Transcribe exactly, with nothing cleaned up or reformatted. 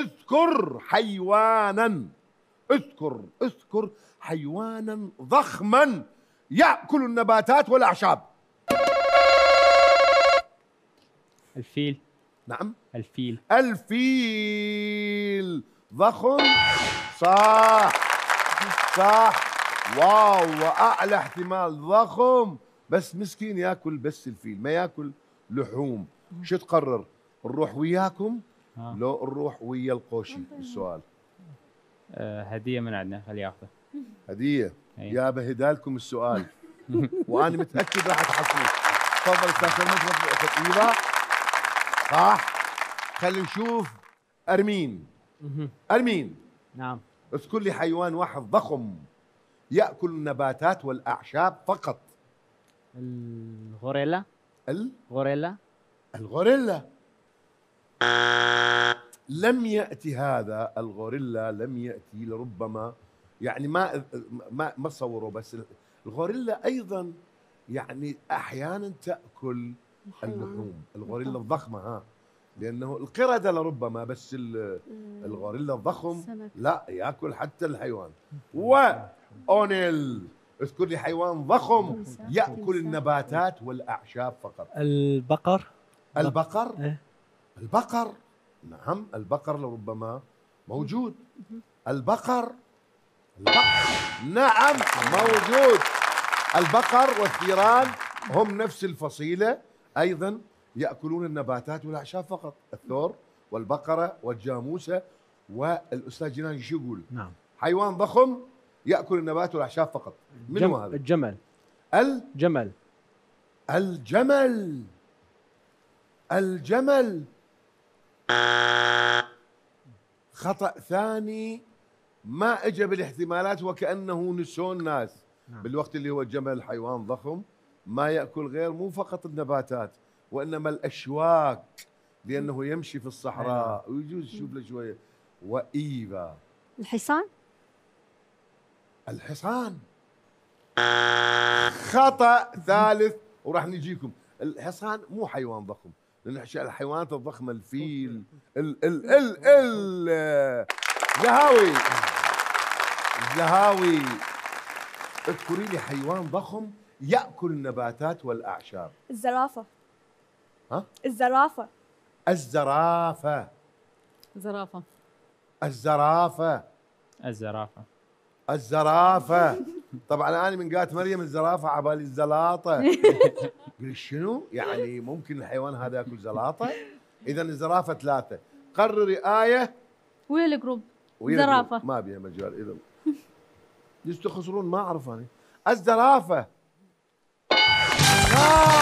اذكر حيوانا، اذكر اذكر حيوانا ضخما يأكل النباتات والأعشاب. الفيل. نعم الفيل. الفيل ضخم، صح صح. واو، وأعلى احتمال ضخم، بس مسكين ياكل بس الفيل، ما ياكل لحوم. شو تقرر؟ نروح وياكم آه. لو نروح ويا القوشي بالسؤال؟ آه هدية من عندنا، خليه ياخذه. هدية. أي. يا بهدالكم السؤال وأنا متأكد راح تحصلوا. تفضل أستاذ سلمان، تفضل أخت إيفا. صح. خلينا نشوف أرمين. أرمين، نعم. اذكر لي حيوان واحد ضخم يأكل النباتات والأعشاب فقط. الغوريلا. ال غوريلا. الغوريلا. لم يأتي هذا الغوريلا، لم يأتي، لربما يعني ما ما ما تصوروا. بس الغوريلا أيضا يعني أحيانا تأكل اللحوم. الغوريلا الضخمة ها، لأنه القردة لربما، بس الغوريلا الضخم لا، يأكل حتى الحيوان. وأونيل، اذكر لي حيوان ضخم يأكل النباتات والأعشاب فقط. البقر. البقر. إيه؟ البقر، نعم البقر لربما موجود. البقر، البقر نعم موجود. البقر والثيران هم نفس الفصيلة، أيضا يأكلون النباتات والأعشاب فقط. الثور والبقرة والجاموسة. والأستاذ جنان شو يقول؟ نعم. حيوان ضخم يأكل النبات والأعشاب فقط. من هو هذا؟ الجمل. الجمل. الجمل. الجمل. خطأ ثاني ما اجى بالاحتمالات، وكأنه نسون ناس. نعم. بالوقت اللي هو الجمل حيوان ضخم ما يأكل غير مو فقط النباتات وإنما الأشواك، لأنه يمشي في الصحراء ويجوز يشوف له شوية. وإيفا. الحصان. الحصان. خطأ ثالث وراح نجيكم. الحصان مو حيوان ضخم، لأن الحيوانات الضخمة الفيل، ال ال ال ال زهاوي. زهاوي، اذكري لي حيوان ضخم يأكل النباتات والأعشاب. الزرافة. ها؟ الزرافة. الزرافة. زرافة. الزرافة. الزرافة. الزرافة. طبعا أنا من قالت مريم الزرافة عبالي الزلاطة. قلت شنو؟ يعني ممكن الحيوان هذا يأكل زلاطة؟ إذا الزرافة ثلاثة. قرري آية. ويا الجروب. زرافة. ما بيها مجال. إذا يستخسرون ما أعرف أنا. الزرافة.